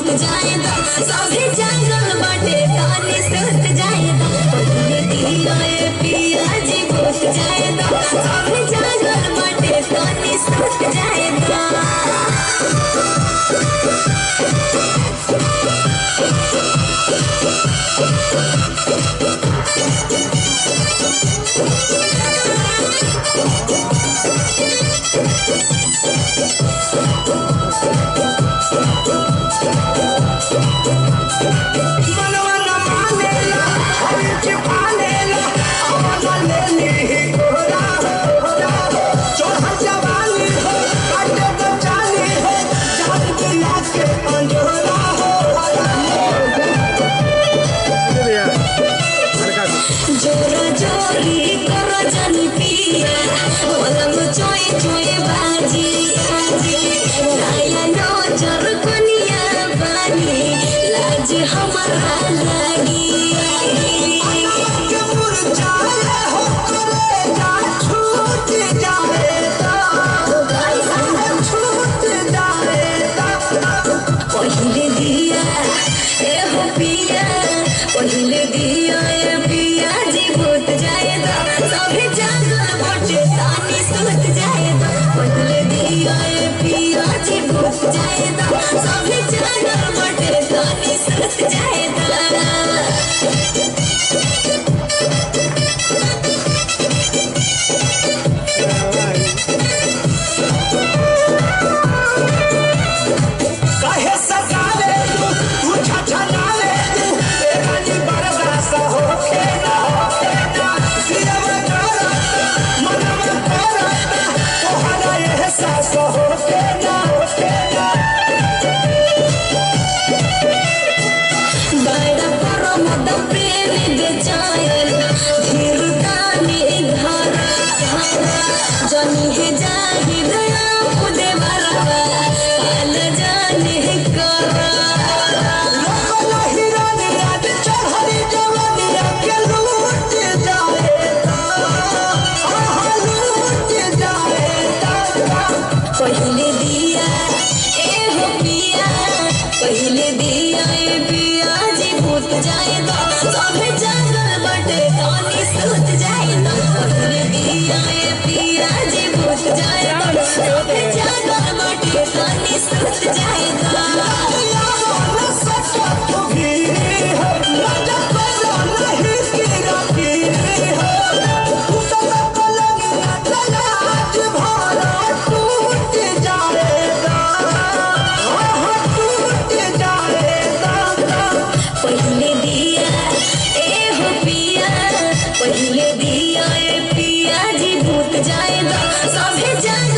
भूत जाए दा सभे जागल बाटे तानी सुत जाए दा पहिले दिया ए पिया जी भूत जाए दा सभे जागल बाटे तानी सुत जाए दा पहिले दिया ए पिया जी भूत जाए दा सभे जागल बाटे तानी सुत जाए दा पहिले दिया ए पिया जी भूत जाए दा सभे जागल बाटे तानी सुत जाए दा पहिले दिया ए हो पिया पहिले दिया ए पिया जी भूत जाए दा सभे जागल बाटे तानी सुत जाए दा पहिले दिया ए पिया जी भूत जाए दा सभे जागल बाटे तानी सुत जाए दा पहिले दिया ए पिया जी भूत जाए दा सभे जागल